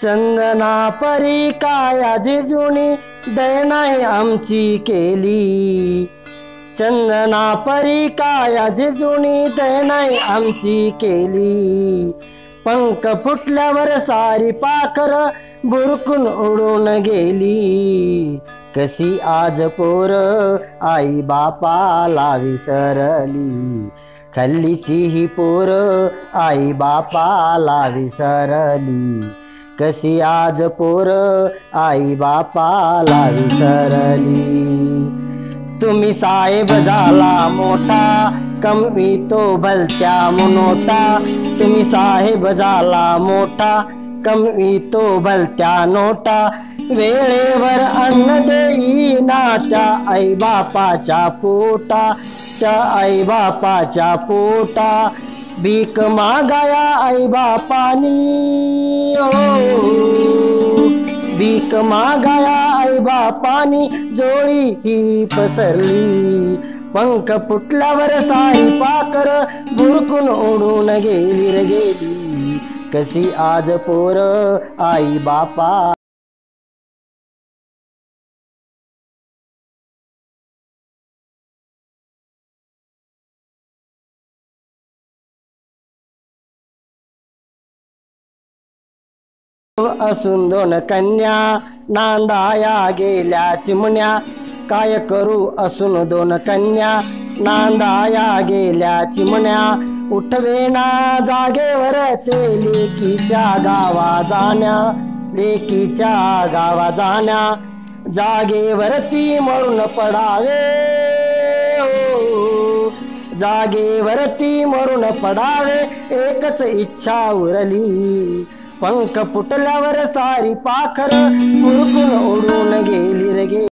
चंदना परी काया जिजुनी दय नाही आमची केली। चंदना परी काया जिजुनी दय नाही आमची केली। पंख फुटल्यावर सारी पाखर बुरकून उडून गेली। कशी आज पोर आई बापाला विसरली। खल्लीची ही पोर आई बापाला विसरली। कशी आज पोर आई बापाला विसरली। तुम्ही साहेब झाला मोठा कमी तो भलत्या मुनोटा। तुम्ही साहेब झाला मोठा कमी तो भलत्या नोटा। वेळेवर अन्न देईना त्या आई बापाच्या पोटा। त्या आई बापाच्या पोटा भीक मागाया आई बापानी। भीक मागाया आई बापानी जोडी ही पसरली। पंख फुटल्यावर सारी पाखर बुरकून उडून गेली रे गेली। कशी आज पोर आई बापा असून दोन कन्या नांदाया गेल्या चिमण्या। काय करू असून दोन कन्या नांदाया गेल्या चिमण्या। उठवेना जागेवरचे लेकीच्या गावा जाण्या। लेकीच्या गावा जाण्या जागेवरती मरून पडावे। जागेवरती मरून पडावे एकच इच्छा उरली। पंख फुटल्यावर सारी पाखर बुरकून उडून गेली रे गेली।